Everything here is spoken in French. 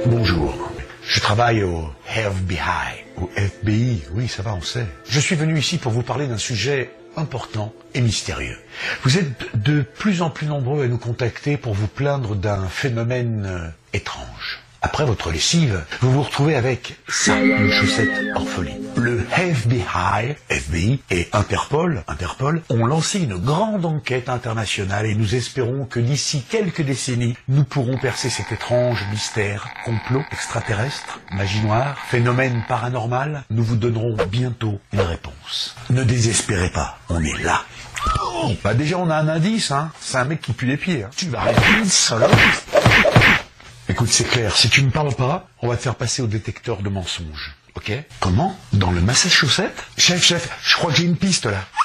Bonjour, je travaille au FBI. Au FBI, oui, ça va, on sait. Je suis venu ici pour vous parler d'un sujet important et mystérieux. Vous êtes de plus en plus nombreux à nous contacter pour vous plaindre d'un phénomène étrange. Après votre lessive, vous vous retrouvez avec ça, une chaussette orpheline. Le FBI et Interpol ont lancé une grande enquête internationale et nous espérons que d'ici quelques décennies, nous pourrons percer cet étrange mystère, complot extraterrestre, magie noire, phénomène paranormal. Nous vous donnerons bientôt une réponse. Ne désespérez pas, on est là. Bah déjà on a un indice, hein. C'est un mec qui pue les pieds. Hein. Tu vas arrêter de salope. Écoute, c'est clair, si tu ne parles pas, on va te faire passer au détecteur de mensonges. Ok? Comment? Dans le Massachusetts? Chef, je crois que j'ai une piste là.